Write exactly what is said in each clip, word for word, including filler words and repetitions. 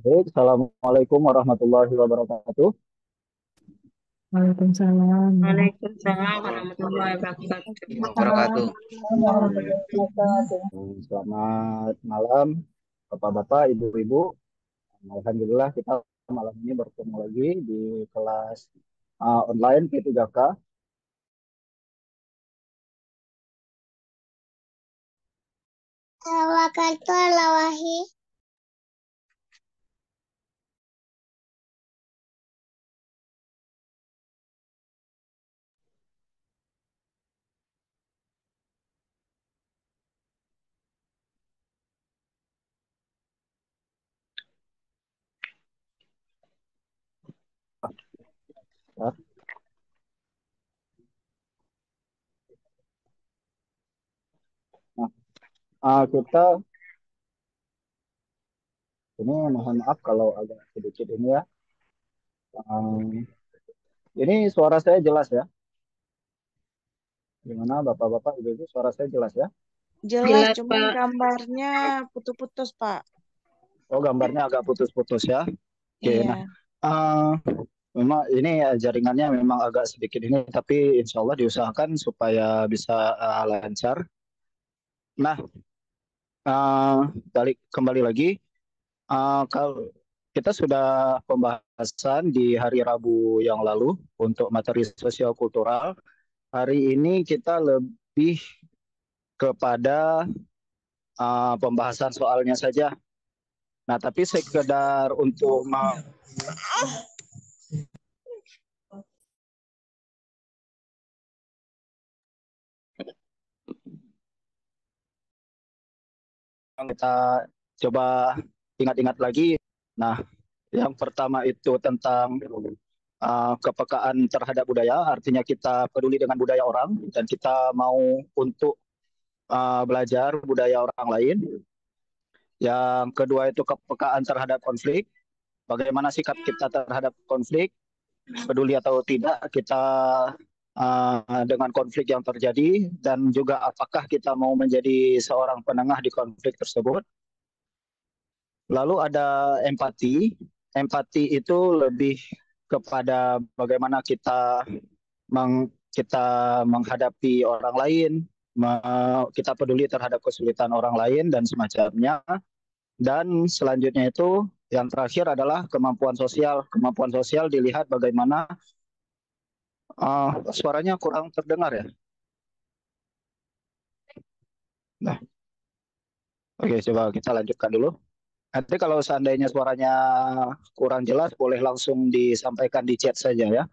Baik, Assalamualaikum warahmatullahi wabarakatuh. Waalaikumsalam Waalaikumsalam warahmatullahi warahmatullahi wabarakatuh. Wabarakatuh. Hmm, Selamat malam, Bapak-bapak, Ibu-ibu. Alhamdulillah kita malam ini bertemu lagi di kelas uh, online P tiga K. Wabarakatuh. Nah, uh, kita ini mohon maaf kalau agak sedikit ini ya. Um, ini suara saya jelas ya? Gimana Bapak-bapak, Ibu-ibu, suara saya jelas ya? Jelas, Jelas, cuman Pak. gambarnya putus-putus, Pak. Oh, gambarnya agak putus-putus ya. Oke, nah, Iya. uh, memang ini ya, jaringannya memang agak sedikit ini, tapi insya Allah diusahakan supaya bisa uh, lancar. Nah, uh, balik kembali lagi, uh, kalau kita sudah pembahasan di hari Rabu yang lalu untuk materi sosial kultural. Hari ini kita lebih kepada uh, pembahasan soalnya saja. Nah, tapi sekedar untuk kita coba ingat-ingat lagi. Nah, yang pertama itu tentang uh, kepekaan terhadap budaya, artinya kita peduli dengan budaya orang dan kita mau untuk uh, belajar budaya orang lain. Yang kedua itu kepekaan terhadap konflik, bagaimana sikap kita terhadap konflik, peduli atau tidak kita uh, dengan konflik yang terjadi, dan juga apakah kita mau menjadi seorang penengah di konflik tersebut. Lalu ada empati. Empati itu lebih kepada bagaimana kita meng, kita menghadapi orang lain, me- kita peduli terhadap kesulitan orang lain dan semacamnya. Dan selanjutnya itu yang terakhir adalah kemampuan sosial. Kemampuan sosial dilihat bagaimana uh, suaranya kurang terdengar ya. Nah, oke, coba kita lanjutkan dulu. Nanti kalau seandainya suaranya kurang jelas, boleh langsung disampaikan di chat saja ya.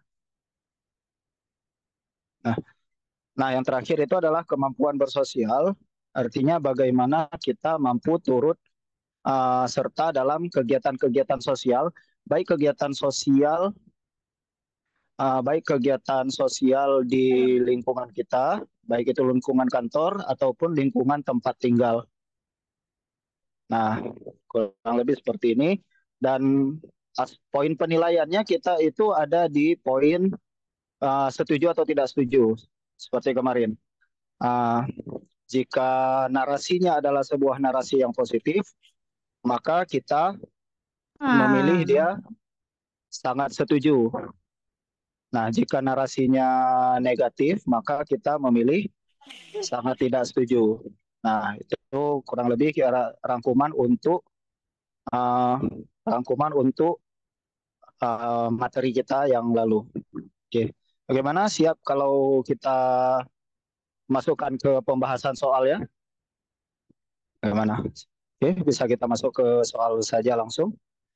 Nah, nah yang terakhir itu adalah kemampuan bersosial, artinya bagaimana kita mampu turut uh, serta dalam kegiatan-kegiatan sosial, baik kegiatan sosial, uh, baik kegiatan sosial di lingkungan kita, baik itu lingkungan kantor ataupun lingkungan tempat tinggal. Nah, kurang lebih seperti ini. Dan as- poin penilaiannya kita itu ada di poin uh, setuju atau tidak setuju, seperti kemarin. Uh, jika narasinya adalah sebuah narasi yang positif, maka kita memilih Ah. dia sangat setuju. Nah, jika narasinya negatif, maka kita memilih sangat tidak setuju. Nah, itu kurang lebih kira rangkuman untuk uh, rangkuman untuk uh, materi kita yang lalu. Oke, bagaimana? Siap kalau kita masukkan ke pembahasan soal ya? Bagaimana? Oke, bisa kita masuk ke soal saja langsung.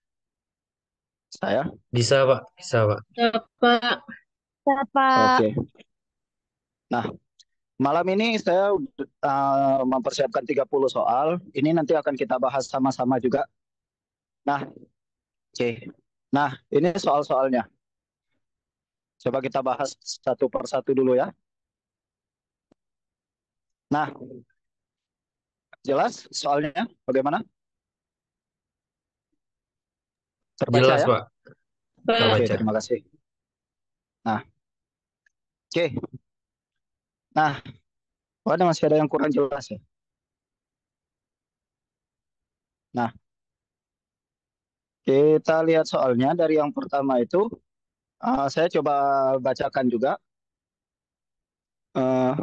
Saya. Bisa, Pak. Bisa, Pak. Ya, Pak. Bapak. Oke. Nah, malam ini saya uh, mempersiapkan tiga puluh soal. Ini nanti akan kita bahas sama-sama juga. Nah, oke. Nah, ini soal-soalnya. Coba kita bahas satu per satu dulu ya. Nah, jelas soalnya bagaimana? Terbaca Jelas, ya? Pak. Pak. Oke, Terbaca. terima kasih. Nah, oke. Nah, oh, ada masih ada yang kurang jelas ya. Nah, Kita lihat soalnya dari yang pertama itu, uh, saya coba bacakan juga. Uh,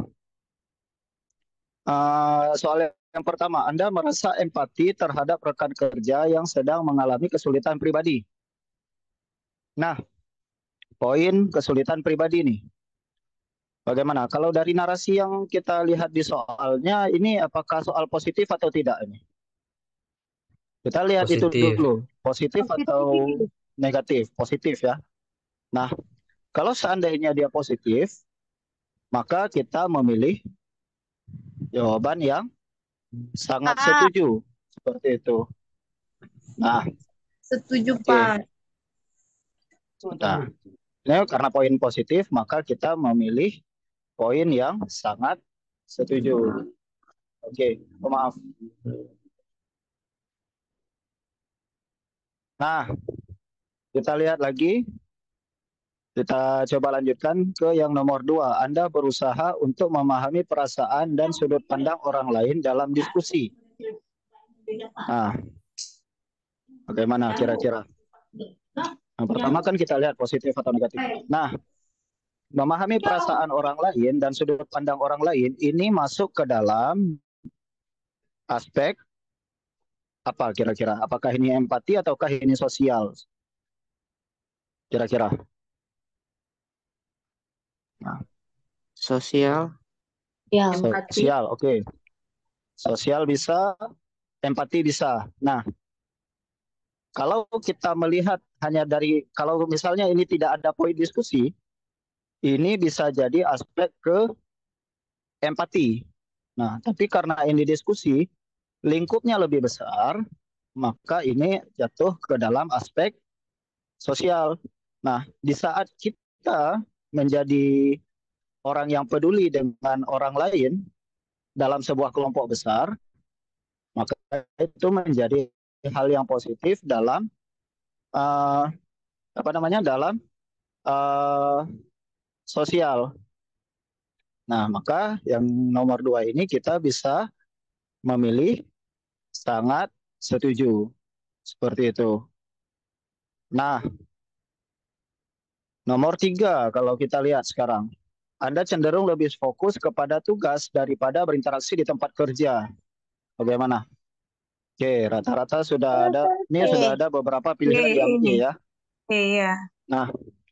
uh, soal yang pertama, Anda merasa empati terhadap rekan kerja yang sedang mengalami kesulitan pribadi. Nah, poin kesulitan pribadi nih. Bagaimana? Kalau dari narasi yang kita lihat di soalnya, ini apakah soal positif atau tidak ini? Kita lihat itu Positif. dulu, positif atau negatif? Positif ya. Nah, kalau seandainya dia positif, maka kita memilih jawaban yang sangat A. setuju. Seperti itu. Nah, Setuju, oke. Pak. Nah, ini karena poin positif, maka kita memilih poin yang sangat setuju. Oke, oh, maaf. Nah, kita lihat lagi. Kita coba lanjutkan ke yang nomor dua. Anda berusaha untuk memahami perasaan dan sudut pandang orang lain dalam diskusi. Nah, bagaimana kira-kira? Yang pertama kan kita lihat positif atau negatif. Nah, memahami perasaan orang lain dan sudut pandang orang lain ini masuk ke dalam aspek apa kira-kira? Apakah ini empati ataukah ini sosial? Kira-kira. Nah, Sosial. Ya. Empati. sosial, oke. Okay. Sosial bisa, empati bisa. Nah, kalau kita melihat hanya dari, kalau misalnya ini tidak ada poin diskusi, ini bisa jadi aspek ke empati. Nah, tapi karena ini diskusi, lingkupnya lebih besar, maka ini jatuh ke dalam aspek sosial. Nah, di saat kita menjadi orang yang peduli dengan orang lain dalam sebuah kelompok besar, maka itu menjadi hal yang positif dalam uh, apa namanya dalam uh, sosial. Nah, maka yang nomor dua ini kita bisa memilih sangat setuju seperti itu. Nah, nomor tiga kalau kita lihat sekarang, Anda cenderung lebih fokus kepada tugas daripada berinteraksi di tempat kerja. Bagaimana? Oke, rata-rata sudah ada, ini sudah ada beberapa pilihan E yang E ini. ya. Iya. Nah,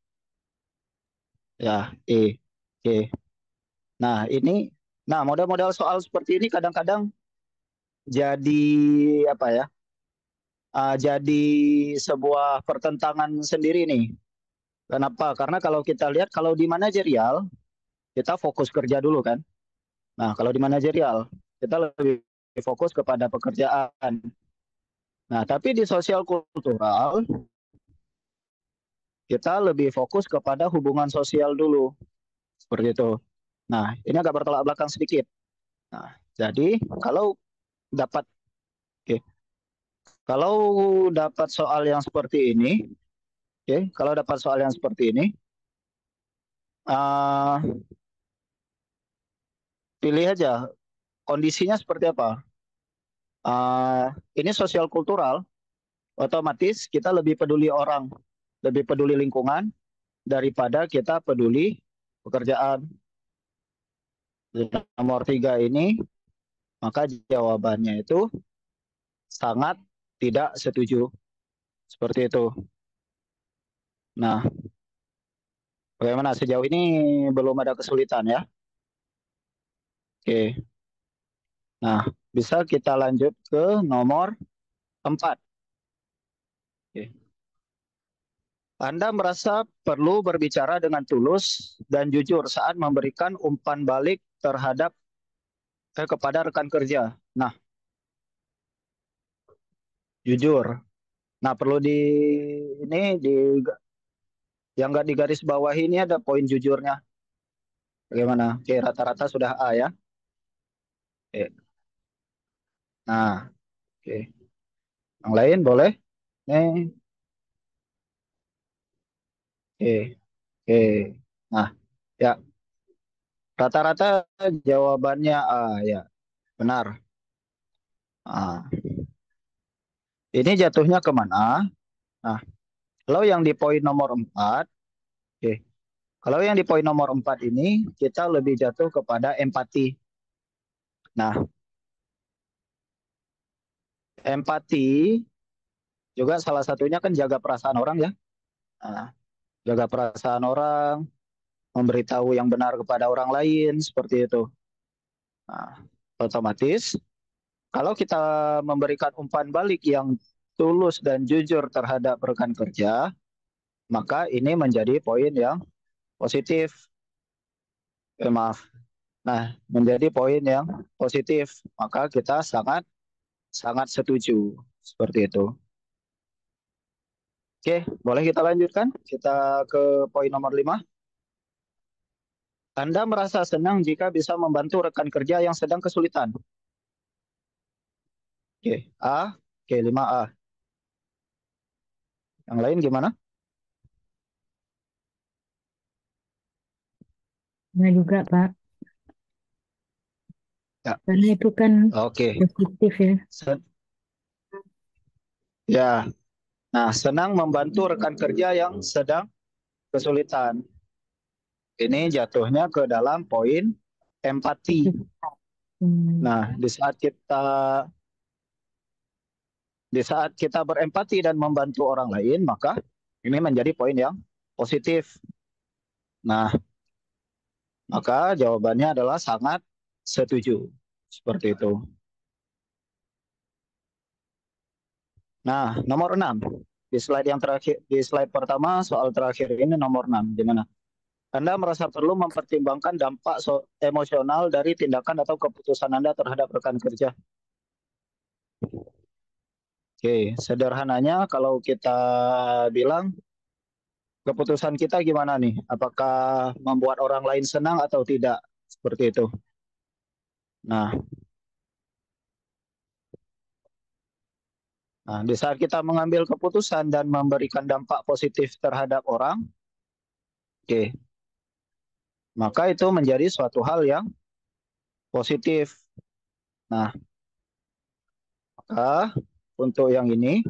ya E. Oke. Nah, ini, nah model-model soal seperti ini kadang-kadang jadi apa ya? Uh, jadi sebuah pertentangan sendiri nih. Kenapa? Karena kalau kita lihat kalau di manajerial kita fokus kerja dulu kan. Nah, kalau di manajerial kita lebih fokus kepada pekerjaan. Nah, tapi di sosial kultural kita lebih fokus kepada hubungan sosial dulu. Seperti itu. Nah, ini agak bertolak belakang sedikit. Nah, jadi kalau dapat oke. Okay, kalau dapat soal yang seperti ini, oke, okay, kalau dapat soal yang seperti ini, uh, pilih aja kondisinya seperti apa. Uh, ini sosial kultural, otomatis kita lebih peduli orang, lebih peduli lingkungan daripada kita peduli pekerjaan. Nomor tiga ini, maka jawabannya itu sangat tidak setuju. Seperti itu. Nah, bagaimana sejauh ini belum ada kesulitan ya? Oke. Nah, bisa kita lanjut ke nomor empat. Oke. Anda merasa perlu berbicara dengan tulus dan jujur saat memberikan umpan balik terhadap eh, kepada rekan kerja. Nah, jujur. Nah, perlu di ini di yang nggak digaris bawah ini ada poin jujurnya. Bagaimana? Oke, rata-rata sudah A ya. Oke. Nah, oke. Yang lain boleh? Nih. Oke. Oke. Nah, ya. Rata-rata jawabannya A ya. Benar. Nah, ini jatuhnya kemana? Nah, kalau yang di poin nomor empat, oke. Kalau yang di poin nomor empat ini, kita lebih jatuh kepada empati. Nah, empati juga salah satunya kan jaga perasaan orang ya. Nah, jaga perasaan orang, memberitahu yang benar kepada orang lain, seperti itu. Nah, otomatis kalau kita memberikan umpan balik yang tulus dan jujur terhadap rekan kerja, maka ini menjadi poin yang positif. Eh, maaf. Nah, menjadi poin yang positif. Maka kita sangat sangat setuju seperti itu. Oke, boleh kita lanjutkan? Kita ke poin nomor lima. Anda merasa senang jika bisa membantu rekan kerja yang sedang kesulitan. Oke, A. Oke, lima A. Yang lain gimana? Nah juga Pak, Ya. karena itu kan Oke. positif ya. Sen- Ya. Nah, senang membantu rekan kerja yang sedang kesulitan. Ini jatuhnya ke dalam poin empati. Hmm. Nah, di saat kita di saat kita berempati dan membantu orang lain, maka ini menjadi poin yang positif. Nah, maka jawabannya adalah sangat setuju. Seperti itu. Nah, nomor enam. Di slide yang terakhir, di slide pertama soal terakhir ini nomor enam. Gimana? Anda merasa perlu mempertimbangkan dampak so emosional dari tindakan atau keputusan Anda terhadap rekan kerja. Oke, sederhananya kalau kita bilang keputusan kita gimana nih? Apakah membuat orang lain senang atau tidak? Seperti itu. Nah, nah di saat kita mengambil keputusan dan memberikan dampak positif terhadap orang, oke, maka itu menjadi suatu hal yang positif. Nah, maka untuk yang ini,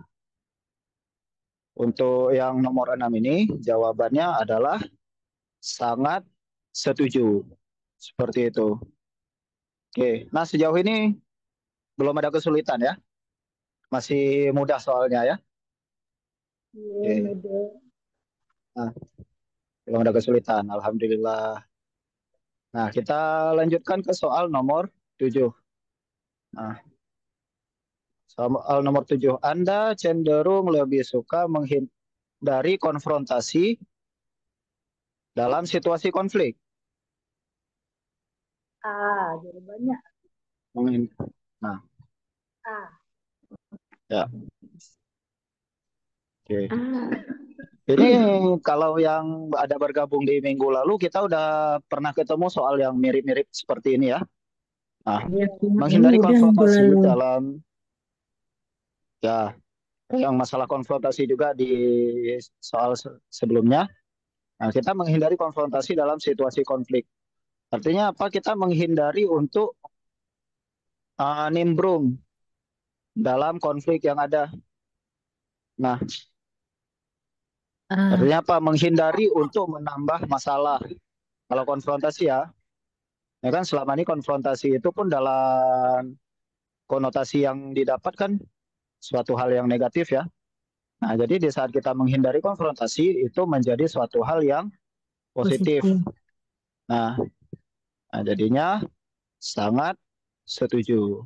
untuk yang nomor enam ini, jawabannya adalah sangat setuju. Seperti itu. Oke, nah sejauh ini belum ada kesulitan ya. Masih mudah soalnya ya. Oke. Nah, belum ada kesulitan, alhamdulillah. Nah, kita lanjutkan ke soal nomor tujuh. Nah, soal nomor tujuh. Anda cenderung lebih suka menghindari konfrontasi dalam situasi konflik. Ah, jawabannya Menghin- Nah, A. ya. Oke. Ini kalau yang ada bergabung di minggu lalu, kita udah pernah ketemu soal yang mirip-mirip seperti ini ya. Nah, Ya, menghindari ini udah minggu konfrontasi lalu. dalam, ya, yang masalah konfrontasi juga di soal se- sebelumnya. Nah, kita menghindari konfrontasi dalam situasi konflik. Artinya apa? Kita menghindari untuk uh, nimbrung dalam konflik yang ada. Nah, Ah, artinya apa? Menghindari untuk menambah masalah. Kalau konfrontasi ya, ya kan selama ini konfrontasi itu pun dalam konotasi yang didapatkan suatu hal yang negatif ya. Nah, jadi di saat kita menghindari konfrontasi itu menjadi suatu hal yang positif. positif. Nah, nah jadinya sangat setuju.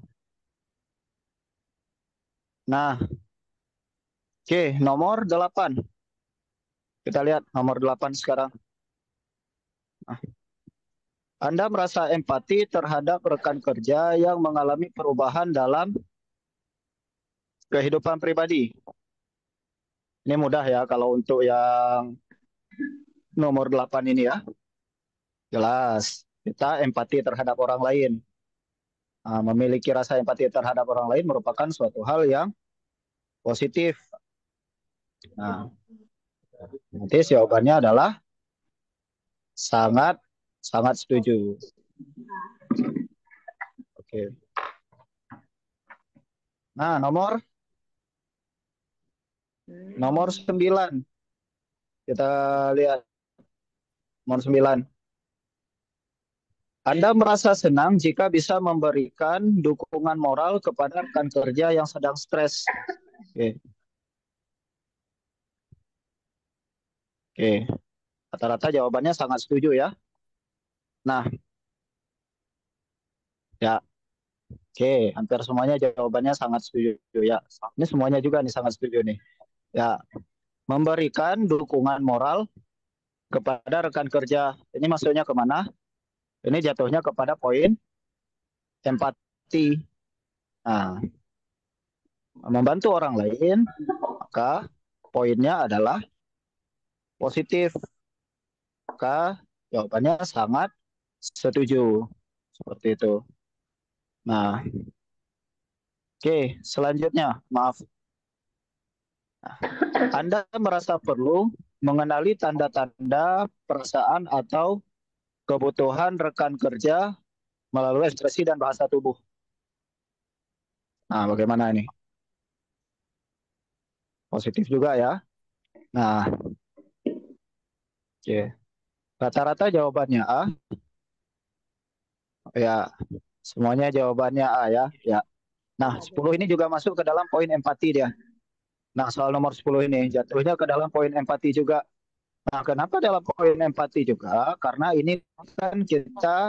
Nah, oke, nomor delapan. Kita lihat nomor delapan sekarang. Nah, Anda merasa empati terhadap rekan kerja yang mengalami perubahan dalam kehidupan pribadi. Ini mudah ya kalau untuk yang nomor delapan ini ya. Jelas, kita empati terhadap orang lain. Nah, memiliki rasa empati terhadap orang lain merupakan suatu hal yang positif. Nah, nanti jawabannya adalah sangat sangat setuju. Oke. Nah, nomor Hmm. Nomor sembilan. Kita lihat nomor sembilan. Anda merasa senang jika bisa memberikan dukungan moral kepada rekan kerja yang sedang stres. Oke. Oke. Rata-rata jawabannya sangat setuju ya. Nah, ya. Oke, hampir semuanya jawabannya sangat setuju ya. Ini semuanya juga nih sangat setuju nih. Ya, memberikan dukungan moral kepada rekan kerja. Ini maksudnya kemana? Ini jatuhnya kepada poin empati. Nah, membantu orang lain, maka poinnya adalah positif. Maka jawabannya sangat setuju. Seperti itu. Nah, oke, selanjutnya, maaf. Nah, Anda merasa perlu mengenali tanda-tanda perasaan atau kebutuhan rekan kerja melalui ekspresi dan bahasa tubuh. Nah, bagaimana ini? Positif juga ya. Nah, oke. Rata-rata jawabannya A. Ya, semuanya jawabannya A ya. Ya. Nah, sepuluh ini juga masuk ke dalam poin empati dia. Nah, soal nomor sepuluh ini jatuhnya ke dalam poin empati juga. Nah, kenapa dalam poin empati juga? Karena ini kan kita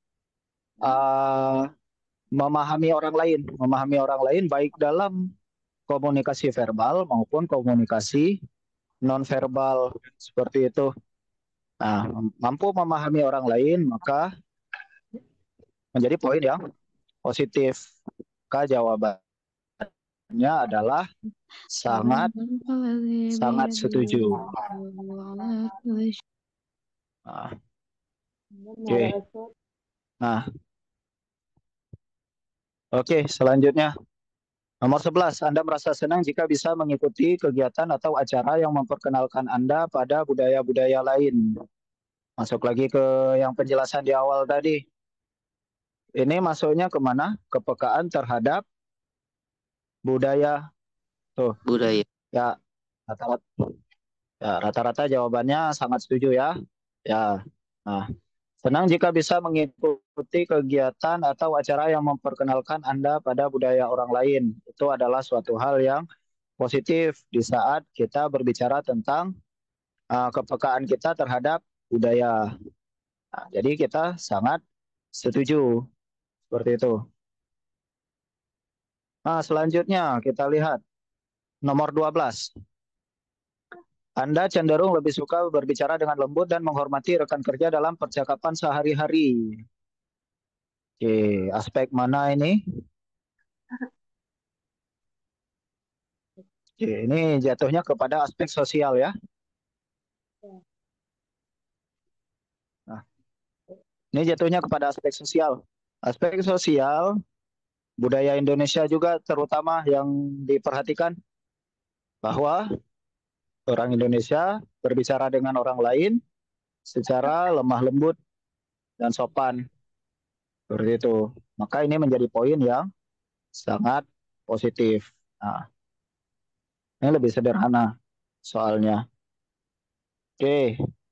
uh, memahami orang lain, memahami orang lain baik dalam komunikasi verbal maupun komunikasi nonverbal seperti itu. Nah, mampu memahami orang lain maka menjadi poin yang positif. Maka jawabannya adalah sangat sangat setuju. Nah, oke. Nah, oke, selanjutnya. Nomor sebelas, Anda merasa senang jika bisa mengikuti kegiatan atau acara yang memperkenalkan Anda pada budaya-budaya lain. Masuk lagi ke yang penjelasan di awal tadi. Ini masuknya kemana? Kepekaan terhadap budaya. Tuh, budaya. ya, rata-rata ya, rata-rata jawabannya sangat setuju ya. Ya, nah, senang jika bisa mengikuti kegiatan atau acara yang memperkenalkan Anda pada budaya orang lain. Itu adalah suatu hal yang positif di saat kita berbicara tentang uh, kepekaan kita terhadap budaya. Nah, jadi kita sangat setuju seperti itu. Nah, selanjutnya kita lihat nomor dua belas. Anda cenderung lebih suka berbicara dengan lembut dan menghormati rekan kerja dalam percakapan sehari-hari. Oke, aspek mana ini? Oke, ini jatuhnya kepada aspek sosial ya. Nah, ini jatuhnya kepada aspek sosial. Aspek sosial, budaya Indonesia juga terutama yang diperhatikan bahwa orang Indonesia berbicara dengan orang lain secara lemah lembut dan sopan. Seperti itu. Maka ini menjadi poin yang sangat positif. Nah, ini lebih sederhana soalnya. Oke.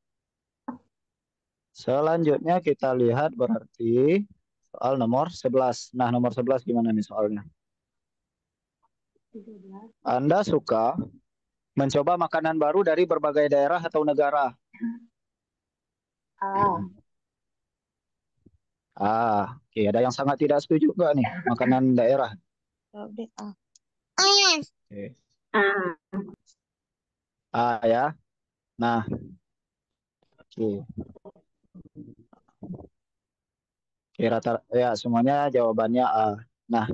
Selanjutnya kita lihat berarti soal nomor sebelas. Nah, nomor sebelas gimana nih soalnya? Anda suka mencoba makanan baru dari berbagai daerah atau negara? Ah, Ah, oke. Ada yang sangat tidak setuju nggak nih makanan daerah? Oke. Ah, Ah ya. Nah, oke. Oke, rata ya semuanya jawabannya A. Nah,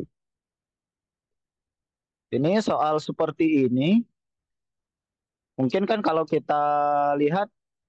ini soal seperti ini mungkin kan kalau kita lihat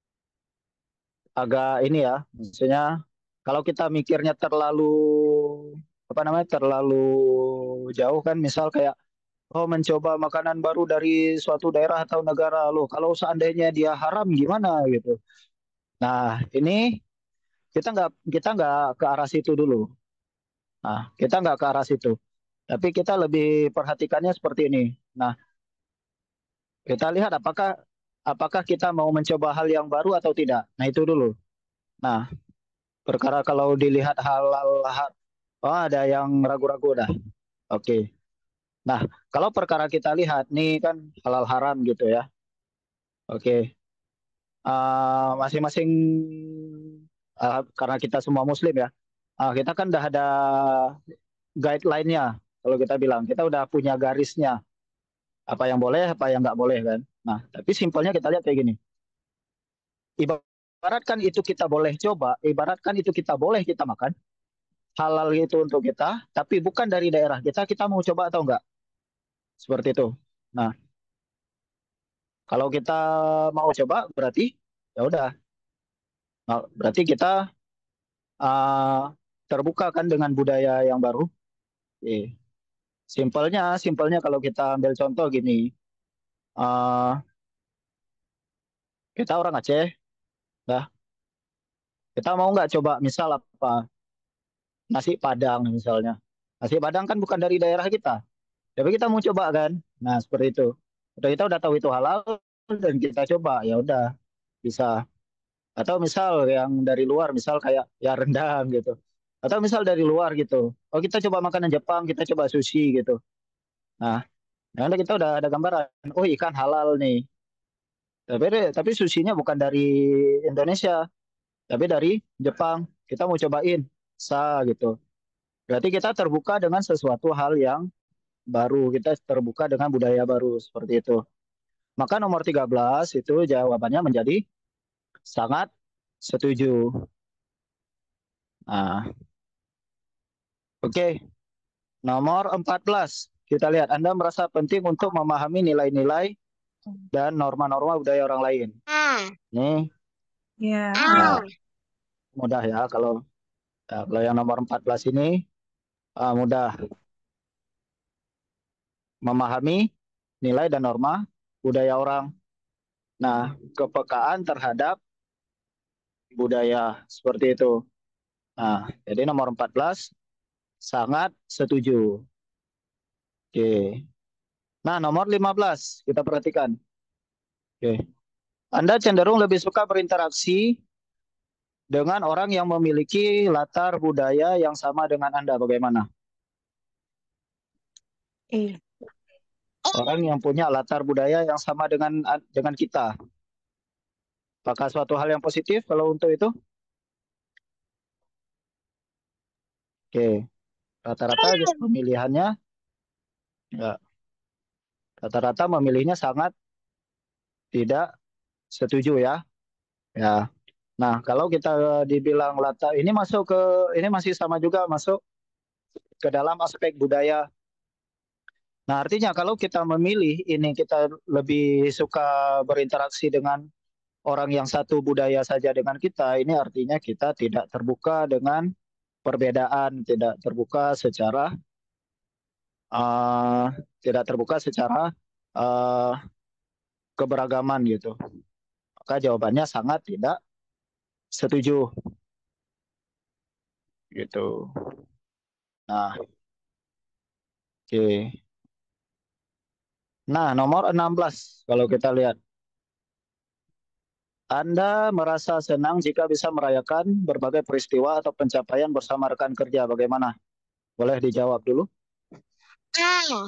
agak ini ya, maksudnya kalau kita mikirnya terlalu apa namanya terlalu jauh kan, misal kayak oh mencoba makanan baru dari suatu daerah atau negara loh, kalau seandainya dia haram gimana gitu. Nah, ini kita nggak kita nggak ke arah situ dulu. Nah, kita nggak ke arah situ. Tapi kita lebih perhatikannya seperti ini. Nah, Kita lihat apakah apakah kita mau mencoba hal yang baru atau tidak. Nah, itu dulu. Nah, perkara kalau dilihat halal, ha- oh ada yang ragu-ragu dah. Oke. Nah, kalau perkara kita lihat nih kan halal haram gitu ya. Oke. Eh, masing-masing eh, karena kita semua muslim ya. Ah, kita kan udah ada guideline-nya. Kalau kita bilang, kita udah punya garisnya. Apa yang boleh, apa yang nggak boleh kan. Nah, tapi simpelnya kita lihat kayak gini. Ibaratkan itu kita boleh coba, ibaratkan itu kita boleh kita makan, halal itu untuk kita, tapi bukan dari daerah kita, kita mau coba atau enggak? Seperti itu. Nah, kalau kita mau coba berarti ya udah. Nah, berarti kita uh, terbuka kan dengan budaya yang baru. Oke. Simpelnya, simpelnya kalau kita ambil contoh gini, uh, kita orang Aceh, dah. Kita mau nggak coba misal apa nasi Padang misalnya. Nasi Padang kan bukan dari daerah kita. Tapi kita mau coba kan. Nah, seperti itu. Udah kita udah tahu itu halal dan kita coba, ya udah bisa. Atau misal yang dari luar, misal kayak ya rendang gitu. Atau misal dari luar gitu. Oh, kita coba makanan Jepang, kita coba sushi gitu. Nah, ya udah kita udah ada gambaran. Oh, ikan halal nih. Tapi tapi sushinya bukan dari Indonesia, tapi dari Jepang. Kita mau cobain, sa gitu. Berarti kita terbuka dengan sesuatu hal yang baru. Kita terbuka dengan budaya baru seperti itu. Maka nomor tiga belas itu jawabannya menjadi sangat setuju. Nah, oke. Nomor empat belas. Kita lihat, Anda merasa penting untuk memahami nilai-nilai dan norma-norma budaya orang lain. A. Nih, Ya. nah, A. mudah ya kalau ya, kalau yang nomor empat belas ini ah, mudah memahami nilai dan norma budaya orang. Nah, kepekaan terhadap budaya seperti itu. Nah, jadi nomor empat belas sangat setuju. Oke. Nah, nomor lima belas kita perhatikan. Oke. Anda cenderung lebih suka berinteraksi dengan orang yang memiliki latar budaya yang sama dengan Anda. Bagaimana? Eh. Orang yang punya latar budaya yang sama dengan dengan kita. Apakah suatu hal yang positif kalau untuk itu? Oke. Rata-rata pemilihannya ya, rata-rata memilihnya sangat tidak setuju ya. Ya. Nah, kalau kita dibilang latar ini masuk ke ini masih sama juga masuk ke dalam aspek budaya. Nah, artinya kalau kita memilih ini kita lebih suka berinteraksi dengan orang yang satu budaya saja dengan kita, ini artinya kita tidak terbuka dengan perbedaan, tidak terbuka secara uh, tidak terbuka secara uh, keberagaman gitu. Maka jawabannya sangat tidak setuju gitu. Nah, oke. Okay. Nah, nomor enam belas kalau kita lihat. Anda merasa senang jika bisa merayakan berbagai peristiwa atau pencapaian bersama rekan kerja. Bagaimana? Boleh dijawab dulu? A.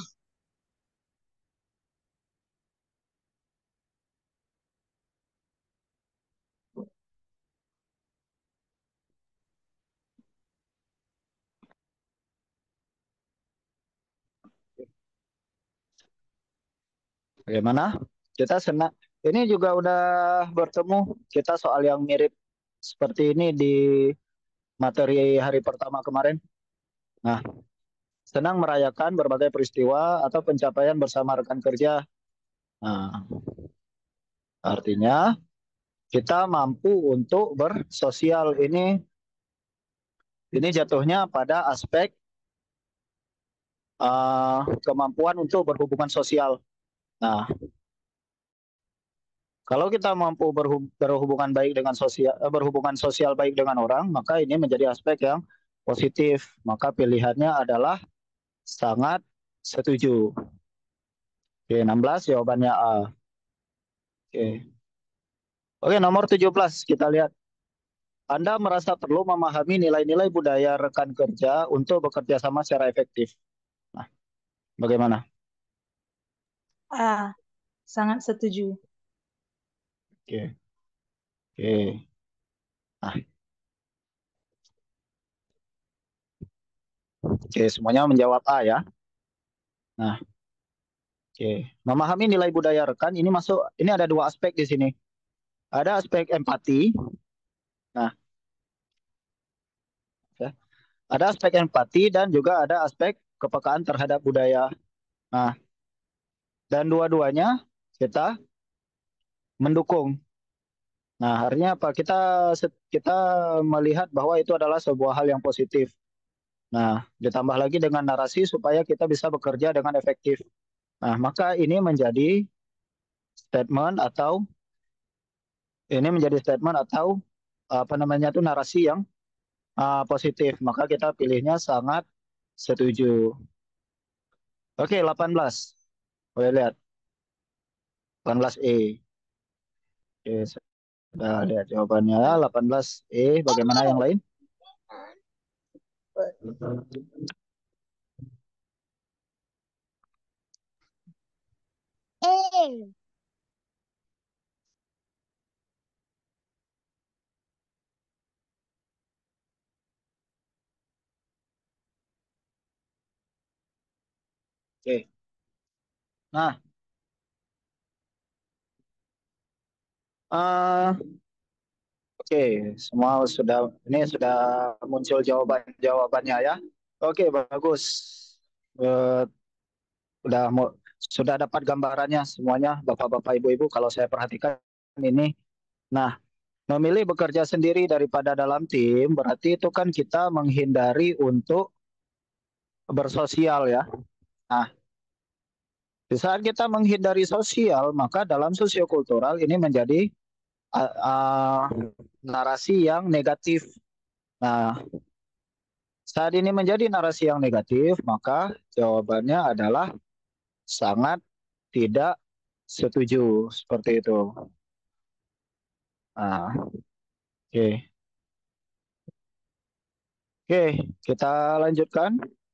Bagaimana? Kita senang. Ini juga udah bertemu kita soal yang mirip seperti ini di materi hari pertama kemarin. Nah, senang merayakan berbagai peristiwa atau pencapaian bersama rekan kerja. Nah, artinya kita mampu untuk bersosial ini ini jatuhnya pada aspek uh, kemampuan untuk berhubungan sosial. Nah, kalau kita mampu berhub- berhubungan baik dengan sosial, eh, berhubungan sosial baik dengan orang, maka ini menjadi aspek yang positif. Maka pilihannya adalah sangat setuju. Oke, enam belas jawabannya A. Oke. Oke, nomor tujuh belas kita lihat. Anda merasa perlu memahami nilai-nilai budaya rekan kerja untuk bekerja sama secara efektif. Nah, bagaimana? A. Sangat setuju. Oke. Oke. Nah, oke, semuanya menjawab A ya. Nah, oke. Memahami nilai budaya rekan ini masuk, ini ada dua aspek di sini. Ada aspek empati. Nah, ya. Ada aspek empati dan juga ada aspek kepekaan terhadap budaya. Nah, dan dua-duanya kita mendukung. Nah, artinya apa? Kita kita melihat bahwa itu adalah sebuah hal yang positif. Nah, ditambah lagi dengan narasi supaya kita bisa bekerja dengan efektif. Nah, maka ini menjadi statement atau ini menjadi statement atau apa namanya itu narasi yang uh, positif. Maka kita pilihnya sangat setuju. Oke, delapan belas. Boleh lihat. delapan belas E. Oke, sudah lihat jawabannya. delapan belas E. Bagaimana yang lain? E. Oke. Nah, uh, oke, semua sudah ini sudah muncul jawaban jawabannya ya. Oke, bagus. Eh, sudah mau sudah dapat gambarannya semuanya, Bapak-bapak, Ibu-ibu. Kalau saya perhatikan ini, nah, memilih bekerja sendiri daripada dalam tim berarti itu kan kita menghindari untuk bersosial ya. Nah, di saat kita menghindari sosial, maka dalam sosiokultural ini menjadi uh, uh, narasi yang negatif. Nah, saat ini menjadi narasi yang negatif, maka jawabannya adalah sangat tidak setuju seperti itu. Nah, oke. Oke, kita lanjutkan.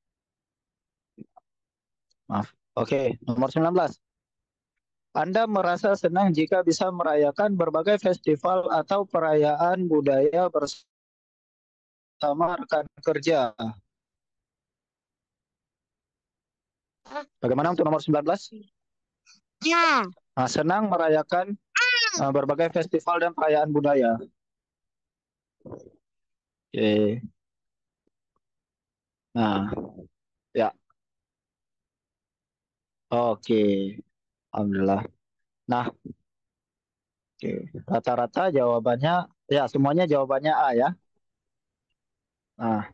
Maaf. Oke, nomor sembilan belas. Anda merasa senang jika bisa merayakan berbagai festival atau perayaan budaya bersama rekan kerja. Bagaimana untuk nomor sembilan belas? Ya. Nah, senang merayakan uh, berbagai festival dan perayaan budaya. Oke. Nah, ya. Oke. Alhamdulillah. Nah, oke. Rata-rata jawabannya, ya semuanya jawabannya A ya. Nah,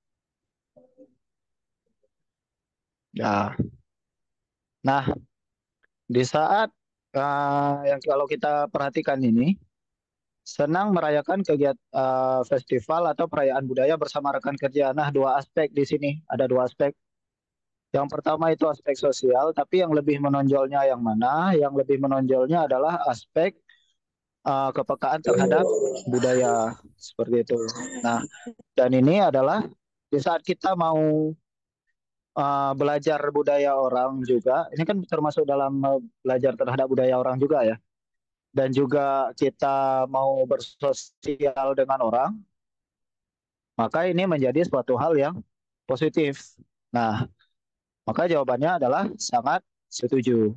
ya. Nah, di saat uh, yang kalau kita perhatikan ini, senang merayakan kegiatan uh, festival atau perayaan budaya bersama rekan kerja. Nah, dua aspek di sini, ada dua aspek. Yang pertama itu aspek sosial, tapi yang lebih menonjolnya yang mana? Yang lebih menonjolnya adalah aspek uh, kepekaan terhadap budaya seperti itu. Nah, dan ini adalah di saat kita mau uh, belajar budaya orang juga, ini kan termasuk dalam uh, belajar terhadap budaya orang juga ya. Dan juga kita mau bersosial dengan orang, maka ini menjadi suatu hal yang positif. Nah, maka jawabannya adalah sangat setuju.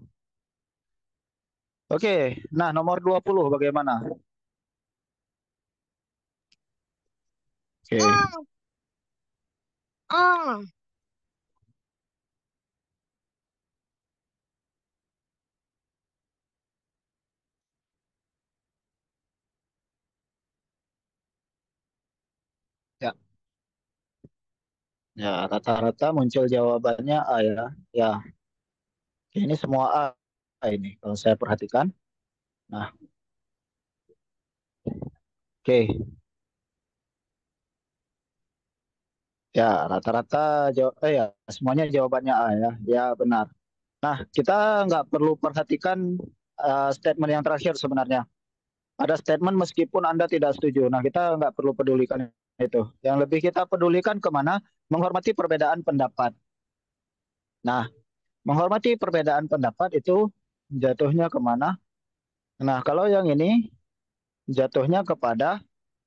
Oke, nah nomor dua puluh bagaimana? Oke. A. Ya. Ya, rata-rata muncul jawabannya A ya. Ya, ini semua A ini kalau saya perhatikan. Nah, oke. Ya, rata-rata jawab eh ya, semuanya jawabannya A ya. Ya, benar. Nah, kita nggak perlu perhatikan uh, statement yang terakhir sebenarnya. Ada statement meskipun Anda tidak setuju. Nah, kita nggak perlu pedulikan itu. Yang lebih kita pedulikan kemana? Menghormati perbedaan pendapat. Nah, menghormati perbedaan pendapat itu jatuhnya kemana? Nah, kalau yang ini jatuhnya kepada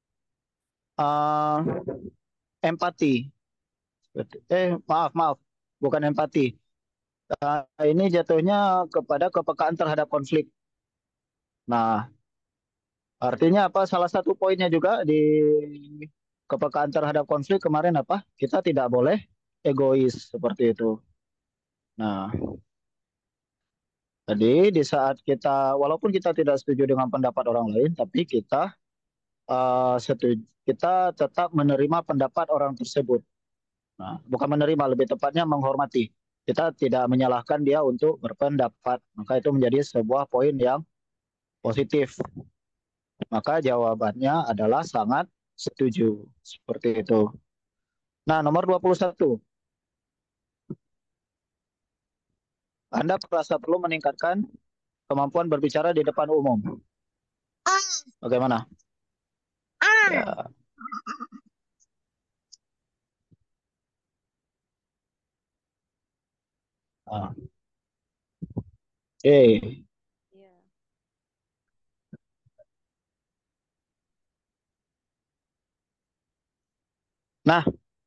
uh, empati. Eh, maaf, maaf. Bukan empati. Uh, ini jatuhnya kepada kepekaan terhadap konflik. Nah, artinya apa? Salah satu poinnya juga di kepekaan terhadap konflik kemarin apa? Kita tidak boleh egois seperti itu. Nah, jadi di saat kita, walaupun kita tidak setuju dengan pendapat orang lain, tapi kita uh, setuju, kita tetap menerima pendapat orang tersebut. Nah, bukan menerima, lebih tepatnya menghormati. Kita tidak menyalahkan dia untuk berpendapat. Maka itu menjadi sebuah poin yang positif. Maka jawabannya adalah sangat setuju. Seperti itu. Nah, nomor dua puluh satu. Anda merasa perlu meningkatkan kemampuan berbicara di depan umum. Bagaimana? Ya. Ah. Oke. Nah,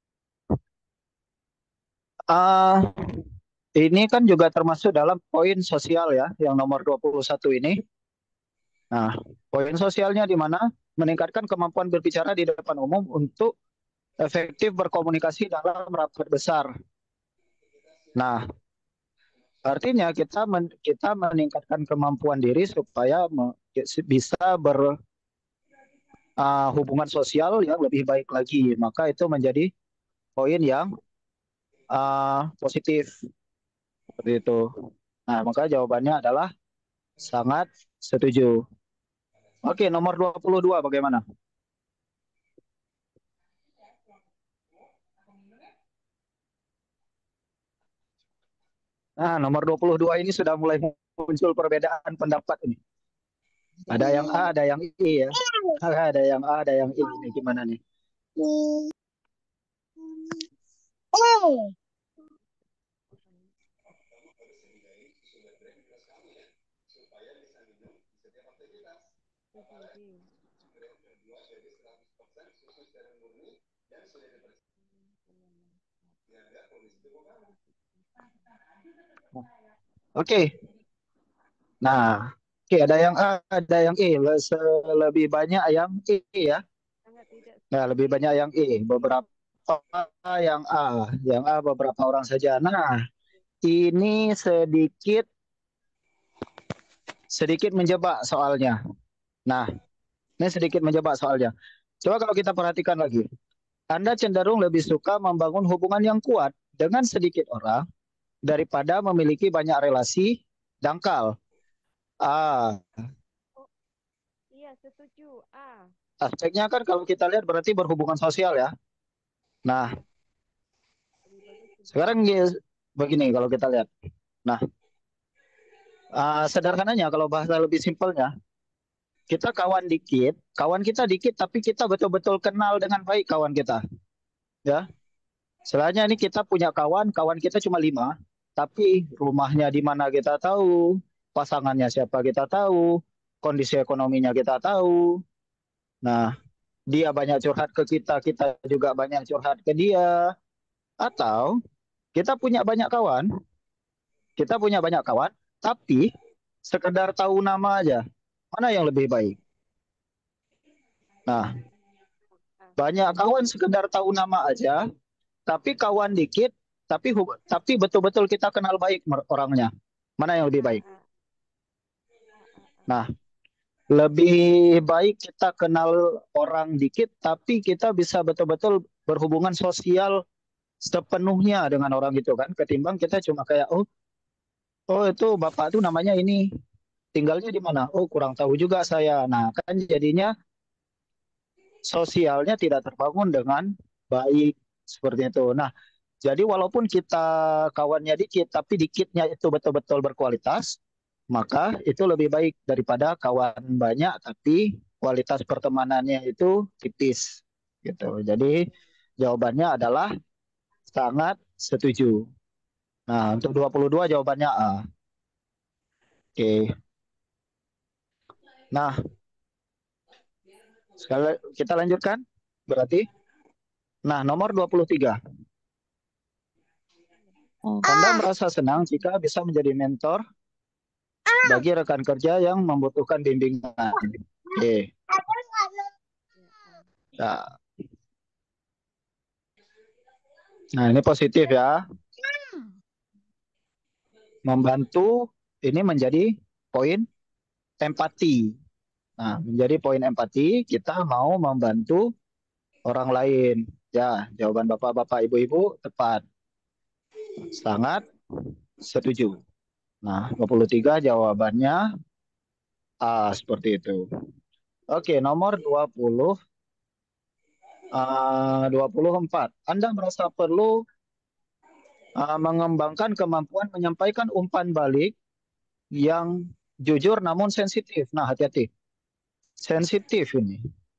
uh, ini kan juga termasuk dalam poin sosial ya, yang nomor dua puluh satu ini. Nah, poin sosialnya di mana? Meningkatkan kemampuan berbicara di depan umum untuk efektif berkomunikasi dalam rapat besar. Nah, artinya kita men, kita meningkatkan kemampuan diri supaya me, bisa berhubungan uh, sosial yang lebih baik lagi. Maka itu menjadi poin yang uh, positif. Seperti itu. Nah, maka jawabannya adalah sangat setuju. Oke, nomor dua puluh dua bagaimana? Nah, nomor dua puluh dua ini sudah mulai muncul perbedaan pendapat ini. Ada yang A, ada yang I ya. Ada yang A, ada yang I. Ini gimana nih? Oke. Nah, oke ada yang A, ada yang I. Lebih banyak yang I ya. Nah, lebih banyak yang I. Beberapa yang A, yang A beberapa orang saja. Nah, ini sedikit sedikit menjebak soalnya. Nah, ini sedikit menjebak soalnya. Coba kalau kita perhatikan lagi. Anda cenderung lebih suka membangun hubungan yang kuat dengan sedikit orang daripada memiliki banyak relasi dangkal. A. Iya, setuju. A. Aspeknya kan kalau kita lihat berarti berhubungan sosial ya. Nah, sekarang begini kalau kita lihat. Nah, uh, sederhananya kalau bahasa lebih simpelnya, kita kawan dikit, kawan kita dikit, tapi kita betul-betul kenal dengan baik kawan kita. Ya, selainnya ini kita punya kawan, kawan kita cuma lima, tapi rumahnya di mana kita tahu, pasangannya siapa kita tahu, kondisi ekonominya kita tahu. Nah, dia banyak curhat ke kita, kita juga banyak curhat ke dia. Atau kita punya banyak kawan, kita punya banyak kawan, tapi sekedar tahu nama aja. Mana yang lebih baik? Nah, banyak kawan sekedar tahu nama aja, tapi kawan dikit, tapi tapi betul-betul kita kenal baik orangnya. Mana yang lebih baik? Nah, lebih baik kita kenal orang dikit, tapi kita bisa betul-betul berhubungan sosial sepenuhnya dengan orang itu kan, ketimbang kita cuma kayak oh, oh itu bapak tuh namanya ini, tinggalnya di mana? Oh kurang tahu juga saya. Nah kan jadinya sosialnya tidak terbangun dengan baik seperti itu. Nah jadi walaupun kita kawannya dikit, tapi dikitnya itu betul-betul berkualitas, maka itu lebih baik daripada kawan banyak tapi kualitas pertemanannya itu tipis gitu. Jadi jawabannya adalah sangat setuju. Nah, untuk dua puluh dua jawabannya A. Oke. Nah, sekali kita lanjutkan berarti. Nah, nomor dua puluh tiga. Anda merasa senang jika bisa menjadi mentor bagi rekan kerja yang membutuhkan bimbingan. Oke. Ya. Nah, ini positif ya. Membantu ini menjadi poin empati. Nah, menjadi poin empati, kita mau membantu orang lain. Ya, jawaban Bapak-bapak, Ibu-ibu tepat. Sangat setuju. Nah, dua puluh tiga jawabannya A, seperti itu. Oke, nomor dua puluh, uh, dua puluh empat. Anda merasa perlu uh, mengembangkan kemampuan menyampaikan umpan balik yang jujur namun sensitif. Nah, hati-hati. Sensitif ini.